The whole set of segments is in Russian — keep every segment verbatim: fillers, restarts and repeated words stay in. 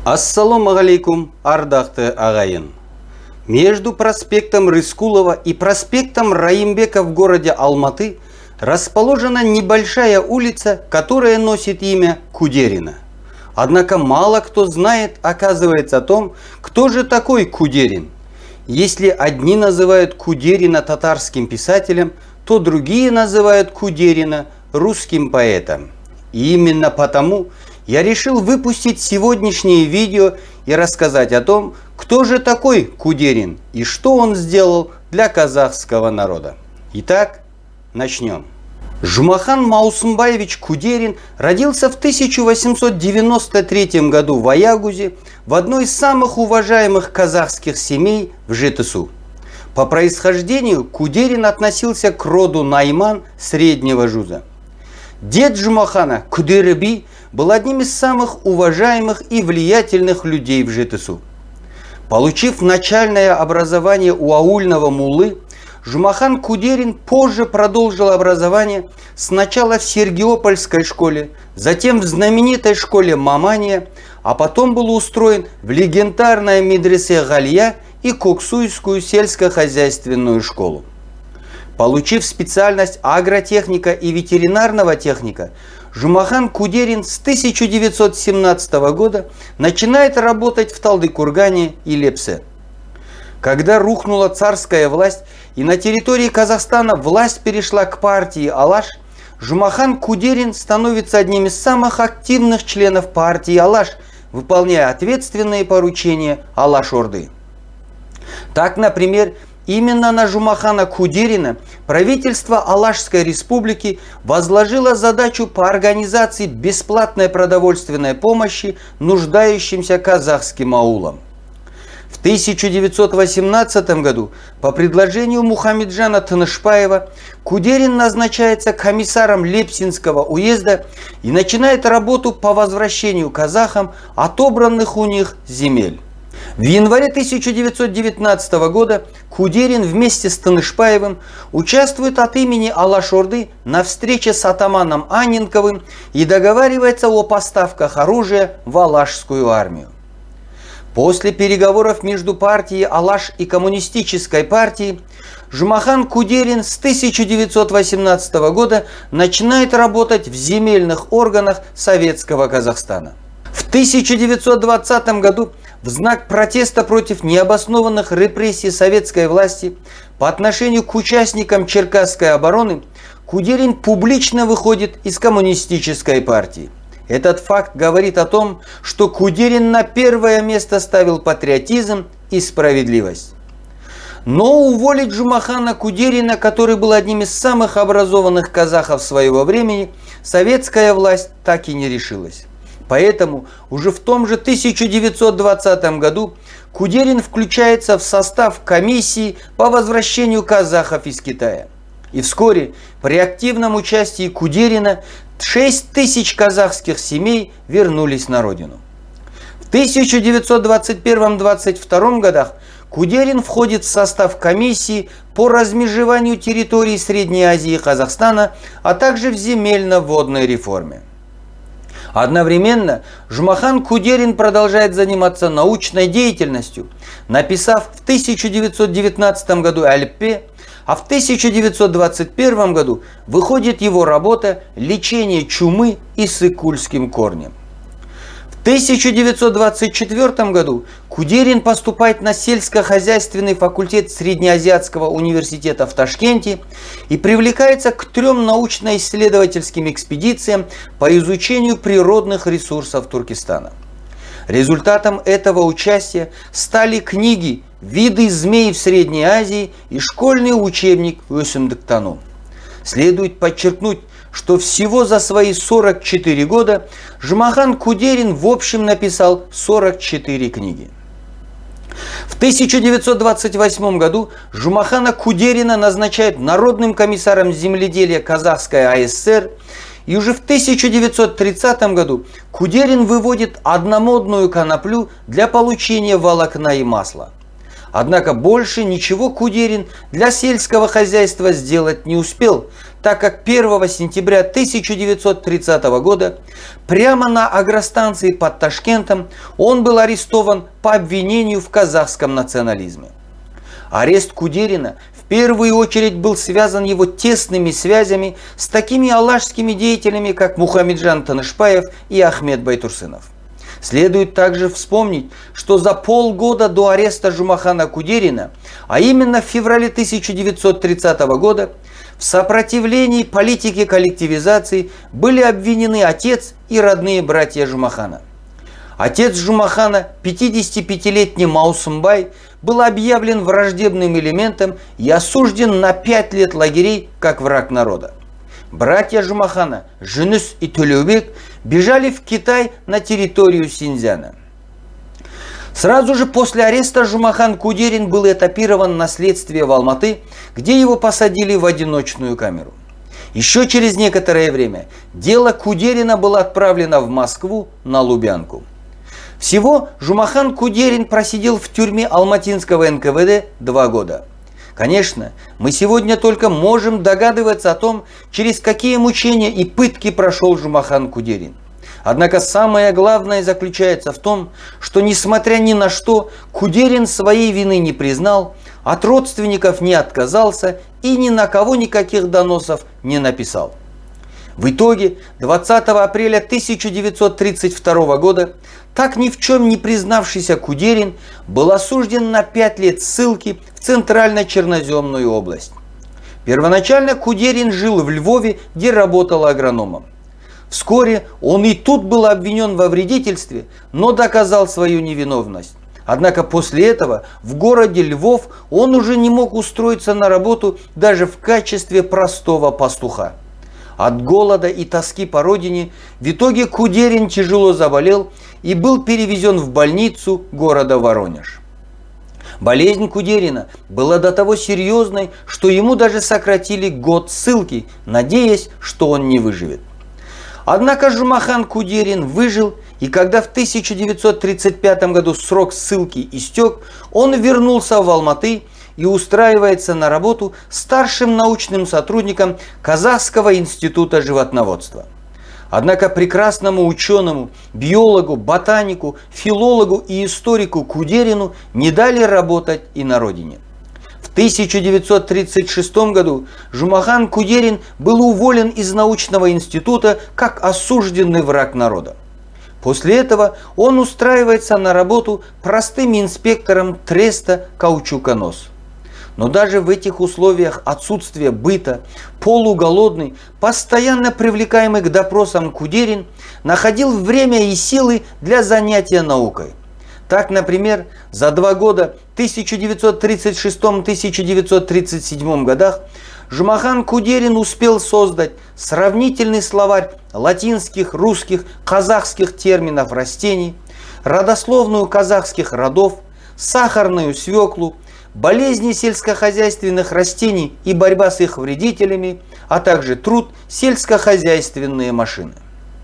Ассаламу алейкум, ардақты ағайын. Между проспектом Рыскулова и проспектом Раимбека в городе Алматы расположена небольшая улица, которая носит имя Кудерина. Однако мало кто знает, оказывается, о том, кто же такой Кудерин. Если одни называют Кудерина татарским писателем, то другие называют Кудерина русским поэтом. И именно потому я решил выпустить сегодняшнее видео и рассказать о том, кто же такой Кудерин и что он сделал для казахского народа. Итак, начнем. Жумахан Маусымбаевич Кудерин родился в тысяча восемьсот девяносто третьем году в Аягузе, в одной из самых уважаемых казахских семей в Жетысу. По происхождению Кудерин относился к роду Найман среднего жуза. Дед Жумахана, Кудерби, был одним из самых уважаемых и влиятельных людей в Жетысу. Получив начальное образование у аульного муллы, Жумахан Кудерин позже продолжил образование сначала в Сергиопольской школе, затем в знаменитой школе Мамания, а потом был устроен в легендарное медресе Галия и Коксуйскую сельскохозяйственную школу. Получив специальность агротехника и ветеринарного техника, Жумахан Кудерин с тысяча девятьсот семнадцатого года начинает работать в Талдыкургане и Лепсе. Когда рухнула царская власть и на территории Казахстана власть перешла к партии Алаш, Жумахан Кудерин становится одним из самых активных членов партии Алаш, выполняя ответственные поручения Алаш-Орды. Так, например, именно на Жумахана Кудерина правительство Алашской республики возложило задачу по организации бесплатной продовольственной помощи нуждающимся казахским аулам. В тысяча девятьсот восемнадцатом году по предложению Мухамеджана Тынышпаева Кудерин назначается комиссаром Лепсинского уезда и начинает работу по возвращению казахам отобранных у них земель. В январе тысяча девятьсот девятнадцатого года Кудерин вместе с Тынышпаевым участвует от имени Алаш-Орды на встрече с атаманом Анненковым и договаривается о поставках оружия в Алашскую армию. После переговоров между партией Алаш и коммунистической партией Жумахан Кудерин с тысяча девятьсот восемнадцатого года начинает работать в земельных органах Советского Казахстана. В тысяча девятьсот двадцатом году в знак протеста против необоснованных репрессий советской власти по отношению к участникам Черкасской обороны Кудерин публично выходит из коммунистической партии. Этот факт говорит о том, что Кудерин на первое место ставил патриотизм и справедливость. Но уволить Жумахана Кудерина, который был одним из самых образованных казахов своего времени, советская власть так и не решилась. Поэтому уже в том же тысяча девятьсот двадцатом году Кудерин включается в состав комиссии по возвращению казахов из Китая. И вскоре при активном участии Кудерина шесть тысяч казахских семей вернулись на родину. В тысяча девятьсот двадцать первом — двадцать втором годах Кудерин входит в состав комиссии по размежеванию территорий Средней Азии и Казахстана, а также в земельно-водной реформе. Одновременно Жумахан Кудерин продолжает заниматься научной деятельностью, написав в тысяча девятьсот девятнадцатом году Әліппе, а в тысяча девятьсот двадцать первом году выходит его работа «Лечение чумы иссык-кульским корнем». В тысяча девятьсот двадцать четвёртом году Кудерин поступает на сельскохозяйственный факультет Среднеазиатского университета в Ташкенте и привлекается к трем научно-исследовательским экспедициям по изучению природных ресурсов Туркестана. Результатом этого участия стали книги «Виды змей в Средней Азии» и школьный учебник «Өсімдіктану». Следует подчеркнуть, что всего за свои сорок четыре года Жумахан Кудерин в общем написал сорок четыре книги. В тысяча девятьсот двадцать восьмом году Жумахана Кудерина назначают народным комиссаром земледелия Казахской АСР, и уже в тысяча девятьсот тридцатом году Кудерин выводит одномодную коноплю для получения волокна и масла. Однако больше ничего Кудерин для сельского хозяйства сделать не успел, так как первого сентября тысяча девятьсот тридцатого года прямо на агростанции под Ташкентом он был арестован по обвинению в казахском национализме. Арест Кудерина в первую очередь был связан его тесными связями с такими алашскими деятелями, как Мухамеджан Танышпаев и Ахмет Байтурсынов. Следует также вспомнить, что за полгода до ареста Жумахана Кудерина, а именно в феврале тысяча девятьсот тридцатого года, в сопротивлении политике коллективизации были обвинены отец и родные братья Жумахана. Отец Жумахана, пятидесятипятилетний Маусымбай, был объявлен враждебным элементом и осужден на пять лет лагерей как враг народа. Братья Жумахана, Женюс и Төлеубек, бежали в Китай на территорию Синьцзяна. Сразу же после ареста Жумахан Кудерин был этапирован на следствие в Алматы, где его посадили в одиночную камеру. Еще через некоторое время дело Кудерина было отправлено в Москву на Лубянку. Всего Жумахан Кудерин просидел в тюрьме алматинского эн ка вэ дэ два года. Конечно, мы сегодня только можем догадываться о том, через какие мучения и пытки прошел Жумахан Кудерин. Однако самое главное заключается в том, что несмотря ни на что, Кудерин своей вины не признал, от родственников не отказался и ни на кого никаких доносов не написал. В итоге двадцатого апреля тысяча девятьсот тридцать второго года так ни в чем не признавшийся Кудерин был осужден на пять лет ссылки в Центрально-Черноземную область. Первоначально Кудерин жил в Львове, где работал агрономом. Вскоре он и тут был обвинен во вредительстве, но доказал свою невиновность. Однако после этого в городе Львов он уже не мог устроиться на работу даже в качестве простого пастуха. От голода и тоски по родине в итоге Кудерин тяжело заболел и был перевезен в больницу города Воронеж. Болезнь Кудерина была до того серьезной, что ему даже сократили год ссылки, надеясь, что он не выживет. Однако Жумахан Кудерин выжил, и когда в тысяча девятьсот тридцать пятом году срок ссылки истек, он вернулся в Алматы и устраивается на работу старшим научным сотрудником Казахского института животноводства. Однако прекрасному ученому, биологу, ботанику, филологу и историку Кудерину не дали работать и на родине. В тысяча девятьсот тридцать шестом году Жумахан Кудерин был уволен из научного института как осужденный враг народа. После этого он устраивается на работу простым инспектором треста «Каучуконос». Но даже в этих условиях отсутствия быта, полуголодный, постоянно привлекаемый к допросам Кудерин находил время и силы для занятия наукой. Так, например, за два года тысяча девятьсот тридцать шестом — тысяча девятьсот тридцать седьмом годах Жумахан Кудерин успел создать сравнительный словарь латинских, русских, казахских терминов растений, родословную казахских родов, сахарную свеклу, болезни сельскохозяйственных растений и борьба с их вредителями, а также труд сельскохозяйственные машины.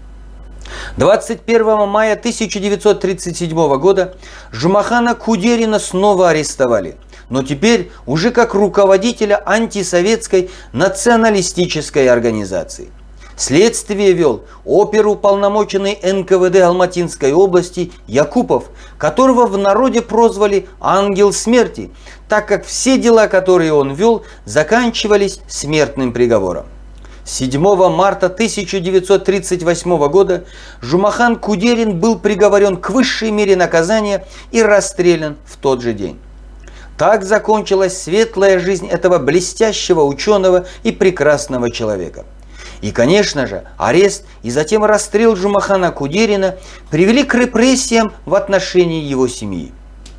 двадцать первого мая тысяча девятьсот тридцать седьмого года Жумахана Кудерина снова арестовали, но теперь уже как руководителя антисоветской националистической организации. Следствие вел оперуполномоченный эн ка вэ дэ Алматинской области Якупов, которого в народе прозвали «Ангел смерти», так как все дела, которые он вел, заканчивались смертным приговором. седьмого марта тысяча девятьсот тридцать восьмого года Жумахан Кудерин был приговорен к высшей мере наказания и расстрелян в тот же день. Так закончилась светлая жизнь этого блестящего ученого и прекрасного человека. И, конечно же, арест и затем расстрел Жумахана Кудерина привели к репрессиям в отношении его семьи.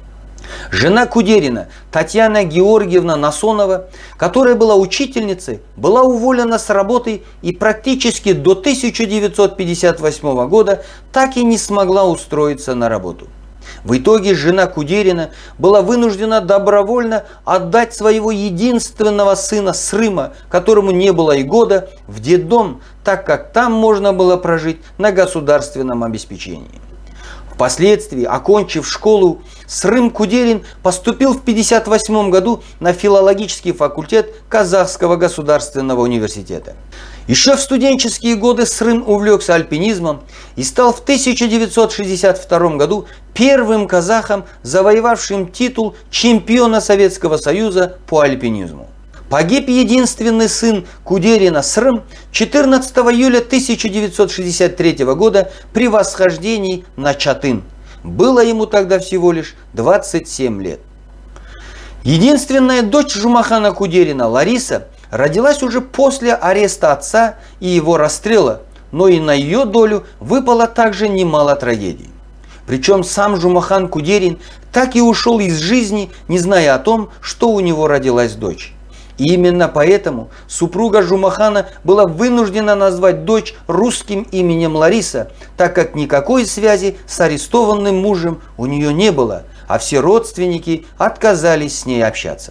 Жена Кудерина, Татьяна Георгиевна Насонова, которая была учительницей, была уволена с работы и практически до тысяча девятьсот пятьдесят восьмого года так и не смогла устроиться на работу. В итоге жена Кудерина была вынуждена добровольно отдать своего единственного сына Срыма, которому не было и года, в детдом, так как там можно было прожить на государственном обеспечении. Впоследствии, окончив школу, Срым Кудерин поступил в пятьдесят восьмом году на филологический факультет Казахского государственного университета. Еще в студенческие годы Срым увлекся альпинизмом и стал в тысяча девятьсот шестьдесят втором году первым казахом, завоевавшим титул чемпиона Советского Союза по альпинизму. Погиб единственный сын Кудерина Срым четырнадцатого июля тысяча девятьсот шестьдесят третьего года при восхождении на Чатын. Было ему тогда всего лишь двадцать семь лет. Единственная дочь Жумахана Кудерина, Лариса, родилась уже после ареста отца и его расстрела, но и на ее долю выпало также немало трагедий. Причем сам Жумахан Кудерин так и ушел из жизни, не зная о том, что у него родилась дочь. И именно поэтому супруга Жумахана была вынуждена назвать дочь русским именем Лариса, так как никакой связи с арестованным мужем у нее не было, а все родственники отказались с ней общаться.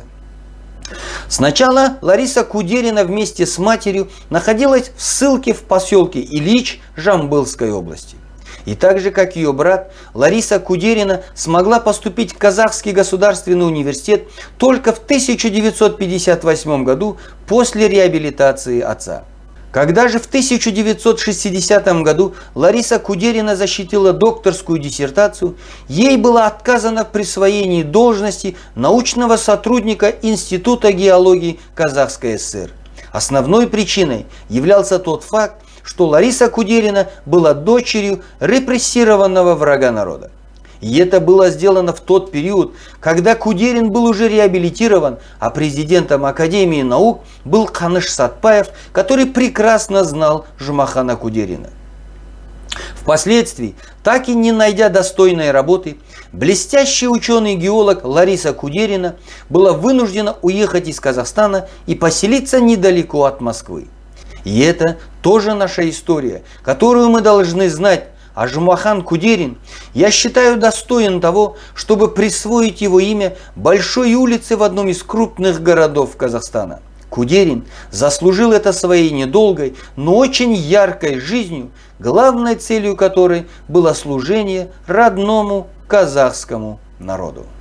Сначала Лариса Кудерина вместе с матерью находилась в ссылке в поселке Ильич Жамбылской области. И так же, как ее брат, Лариса Кудерина смогла поступить в Казахский государственный университет только в тысяча девятьсот пятьдесят восьмом году после реабилитации отца. Когда же в тысяча девятьсот шестидесятом году Лариса Кудерина защитила докторскую диссертацию, ей было отказано в присвоении должности научного сотрудника Института геологии Казахской ССР. Основной причиной являлся тот факт, что Лариса Кудерина была дочерью репрессированного врага народа. И это было сделано в тот период, когда Кудерин был уже реабилитирован, а президентом Академии наук был Каныш Сатпаев, который прекрасно знал Жумахана Кудерина. Впоследствии, так и не найдя достойной работы, блестящий ученый-геолог Лариса Кудерина была вынуждена уехать из Казахстана и поселиться недалеко от Москвы. И это тоже наша история, которую мы должны знать. А Жумахан Кудерин, я считаю, достоин того, чтобы присвоить его имя большой улице в одном из крупных городов Казахстана. Кудерин заслужил это своей недолгой, но очень яркой жизнью, главной целью которой было служение родному казахскому народу.